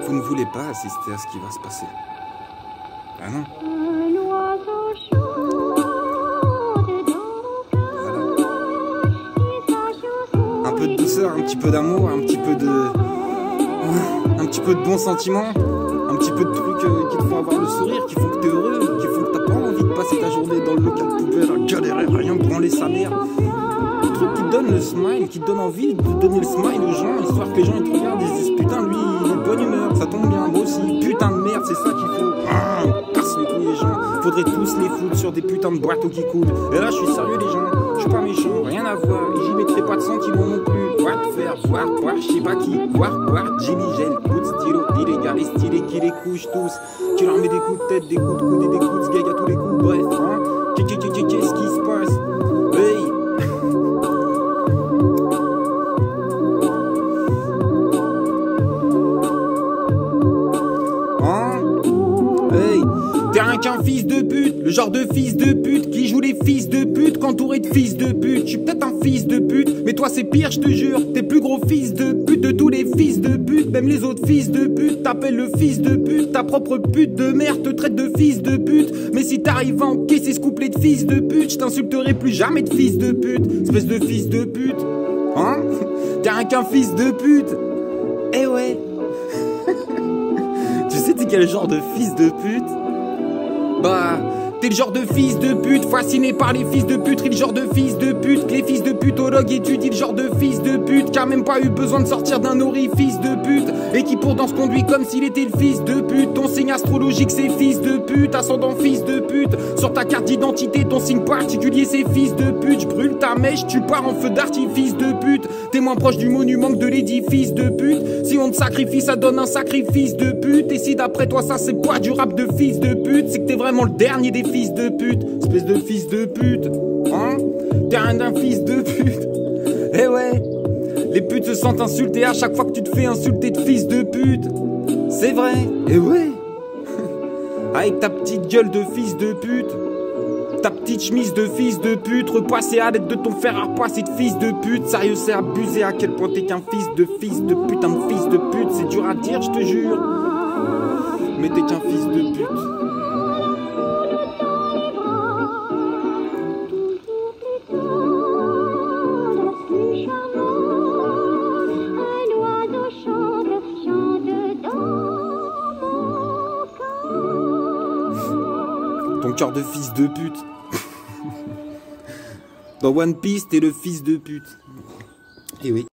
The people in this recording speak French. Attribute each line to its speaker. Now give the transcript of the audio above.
Speaker 1: Vous ne voulez pas assister à ce qui va se passer. Ah non. Voilà. Un peu de douceur, un petit peu d'amour, un petit peu de bons sentiments, un petit peu de trucs qui te font avoir le sourire, qui font que t'es heureux, qui font que t'as pas envie de passer ta journée dans le local poubelle à galérer, rien branler sa mère. Le truc qui te donne le smile, qui te donne envie de donner le smile aux gens, histoire que les gens ils te regardent et ils se disent putain lui il est de bonne humeur, ça tombe bien, moi aussi, putain de merde, c'est ça qu'il faut. Casse les couilles les gens, faudrait tous les foutre sur des putains de boîtes qui coulent. Et là je suis sérieux les gens, je suis pas méchant, rien à voir, et j'y mettrai pas de sentiments non plus. Voir, faire, voir, boire, je sais pas qui, voir, Jimmy gel, coup de stylo, illégal et stylé qui les couche tous. Tu leur mets des coups de tête, des coups de coude et des coups de sgeg à tous les coups, bref, hein. Qu'est-ce qui se passe? Hey! T'es rien qu'un fils de pute, le genre de fils de pute qui joue les fils de pute qu'entouré de fils de pute. Je suis peut-être un fils de pute, mais toi c'est pire, je te jure. T'es plus gros fils de pute de tous les fils de pute, même les autres fils de pute t'appellent le fils de pute. Ta propre pute de merde te traite de fils de pute. Mais si t'arrives à encaisser ce couplet de fils de pute, je t'insulterai plus jamais de fils de pute. Espèce de fils de pute, hein? T'es rien qu'un fils de pute. Eh ouais. Tu sais t'es quel genre de fils de pute? Bah, t'es le genre de fils de pute, fasciné par les fils de pute, le genre de fils de pute, que les fils de putologues étudient le genre de fils de pute, qui a même pas eu besoin de sortir d'un orifice de pute, et qui pourtant se conduit comme s'il était le fils de pute. Ton signe astrologique c'est fils de pute, ascendant fils de pute, sur ta carte d'identité ton signe particulier c'est fils de pute. Je brûle ta mèche, tu pars en feu d'artifice de pute, t'es moins proche du monument que de l'édifice de pute. Si on te sacrifie ça donne un sacrifice de pute, et si d'après toi ça c'est pas du rap de fils de pute, c'est que t'es vraiment le dernier des fils de pute, espèce de fils de pute, hein? T'es rien d'un fils de pute. Eh ouais, les putes se sentent insultées à chaque fois que tu te fais insulter de fils de pute. C'est vrai, eh ouais. Avec ta petite gueule de fils de pute, ta petite chemise de fils de pute, repassée à l'aide de ton fer à repasser de fils de pute. Sérieux, c'est abusé à quel point t'es qu'un fils de putain de fils de pute. C'est dur à dire, je te jure, mais t'es qu'un fils de pute. Ton cœur de fils de pute. Dans One Piece, t'es le fils de pute. Eh oui.